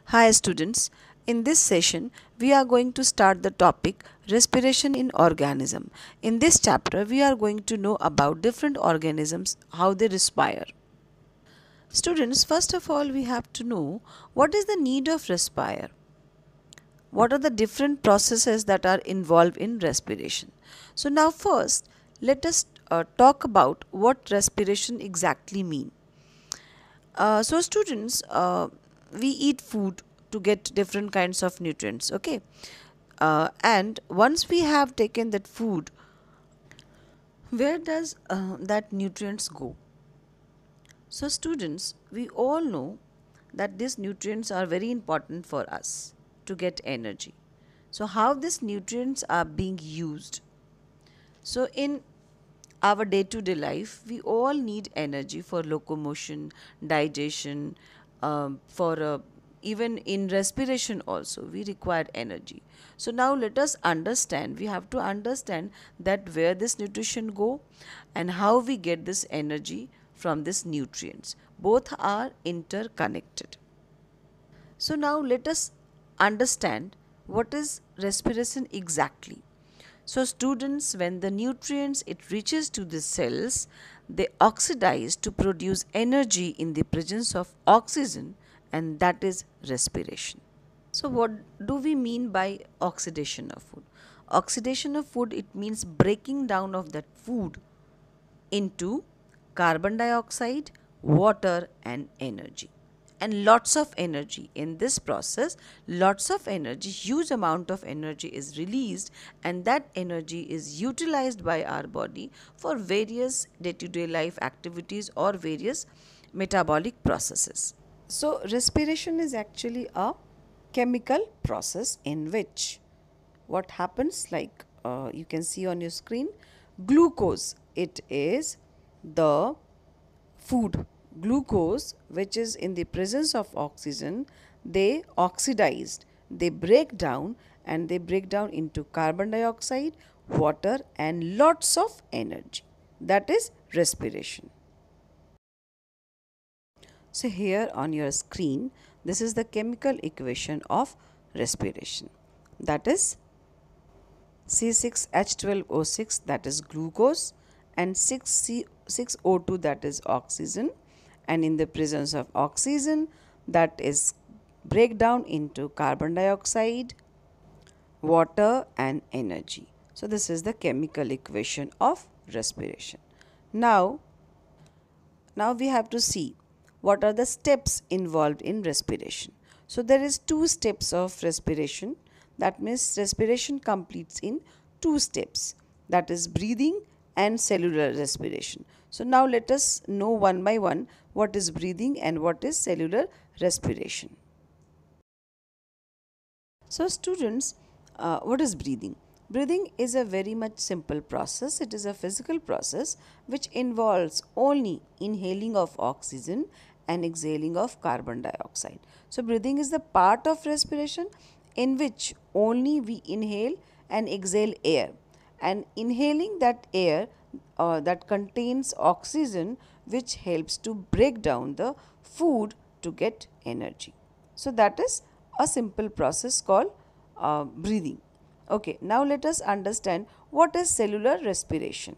Hi students, in this session we are going to start the topic respiration in organism. In this chapter we are going to know about different organisms, how they respire. Students, first of all we have to know what is the need of respire. What are the different processes that are involved in respiration? So now first let us talk about what respiration exactly mean. So students, we eat food to get different kinds of nutrients, okay? And once we have taken that food, where does that nutrients go? So students, we all know that these nutrients are very important for us to get energy. So how these nutrients are being used? So in our day-to-day life, we all need energy for locomotion, digestion, for even in respiration also we require energy. So now let us understand, we have to understand that where this nutrition go and how we get this energy from these nutrients. Both are interconnected. So now let us understand what is respiration exactly. So students, when the nutrients it reaches to the cells, they oxidize to produce energy in the presence of oxygen, and that is respiration. So what do we mean by oxidation of food? Oxidation of food, it means breaking down of that food into carbon dioxide, water and energy. And lots of energy in this process, lots of energy, huge amount of energy is released, and that energy is utilized by our body for various day-to-day life activities or various metabolic processes. So respiration is actually a chemical process in which what happens, like you can see on your screen, glucose, it is the food. Glucose, which is in the presence of oxygen, they oxidized, they break down, and they break down into carbon dioxide, water and lots of energy. That is respiration. So here on your screen, this is the chemical equation of respiration. That is C6H12O6, that is glucose, and 6CO2, that is oxygen, and in the presence of oxygen, that is breakdown into carbon dioxide, water and energy. So this is the chemical equation of respiration. Now we have to see what are the steps involved in respiration. So there is two steps of respiration. That means respiration completes in two steps. That is breathing and cellular respiration. So now let us know one by one what is breathing and what is cellular respiration. So students, what is breathing? Breathing is a very much simple process. It is a physical process which involves only inhaling of oxygen and exhaling of carbon dioxide. So breathing is the part of respiration in which only we inhale and exhale air, and inhaling that air that contains oxygen, which helps to break down the food to get energy. So that is a simple process called breathing. Okay, now let us understand what is cellular respiration.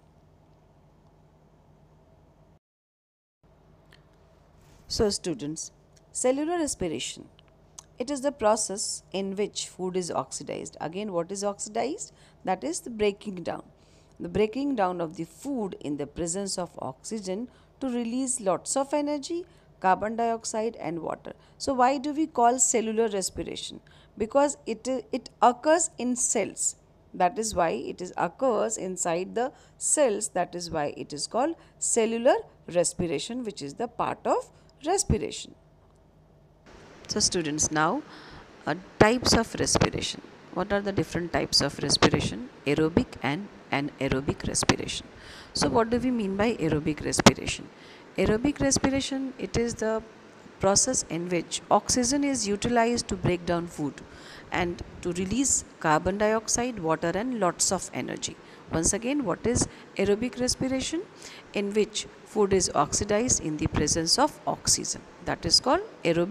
So students, cellular respiration, it is the process in which food is oxidized. Again, what is oxidized? That is the breaking down. The breaking down of the food in the presence of oxygen to release lots of energy, carbon dioxide and water. So why do we call cellular respiration? Because it occurs in cells. That is why it is occurs inside the cells. That is why it is called cellular respiration, which is the part of respiration. So students, now types of respiration. What are the different types of respiration? Aerobic and anaerobic respiration. So what do we mean by aerobic respiration? Aerobic respiration, it is the process in which oxygen is utilized to break down food and to release carbon dioxide, water and lots of energy. Once again, what is aerobic respiration? In which food is oxidized in the presence of oxygen. That is called aerobic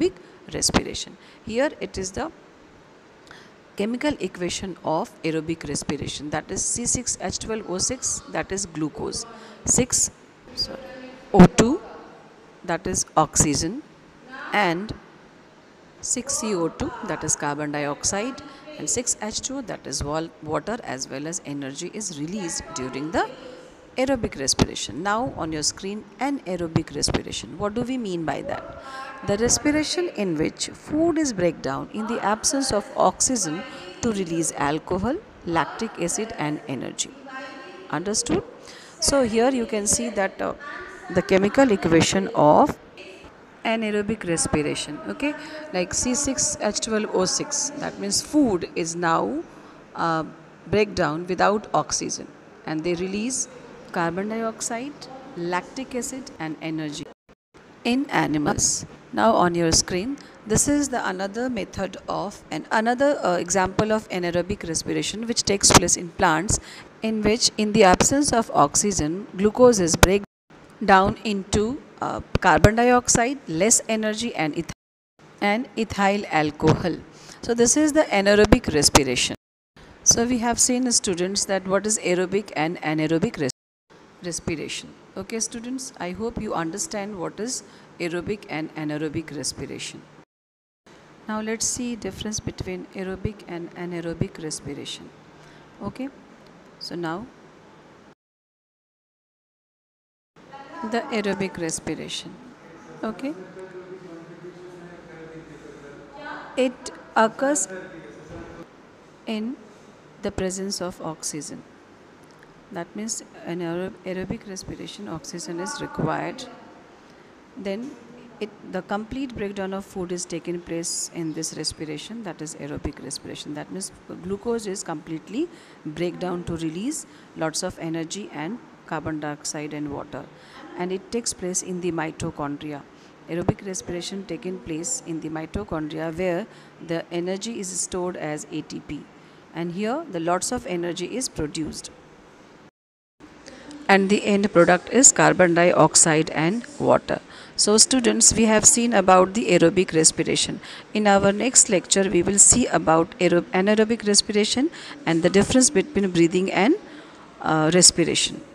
respiration. Here it is the chemical equation of aerobic respiration, that is C6H12O6, that is glucose, 6 O2, that is oxygen, and 6CO2, that is carbon dioxide, and 6H2, that is water, as well as energy is released during the aerobic respiration. Now on your screen, anaerobic respiration. What do we mean by that? The respiration in which food is break down in the absence of oxygen to release alcohol, lactic acid and energy. Understood? So here you can see that the chemical equation of anaerobic respiration, okay, like C6H12O6, that means food is now break down without oxygen, and they release carbon dioxide, lactic acid and energy in animals. Now on your screen, this is the another method of another example of anaerobic respiration which takes place in plants, in which in the absence of oxygen glucose is break down into carbon dioxide, less energy and ethyl alcohol. So this is the anaerobic respiration. So we have seen, students, that what is aerobic and anaerobic respiration. Okay students, I hope you understand what is aerobic and anaerobic respiration. Now let's see difference between aerobic and anaerobic respiration. Okay, so now the aerobic respiration, okay, it occurs in the presence of oxygen. That means in aerobic respiration oxygen is required. Then the complete breakdown of food is taking place in this respiration, that is aerobic respiration. That means glucose is completely break down to release lots of energy and carbon dioxide and water, and it takes place in the mitochondria. Aerobic respiration taking place in the mitochondria, where the energy is stored as ATP, and here the lots of energy is produced, and the end product is carbon dioxide and water. So students, we have seen about the aerobic respiration. In our next lecture we will see about anaerobic respiration and the difference between breathing and respiration.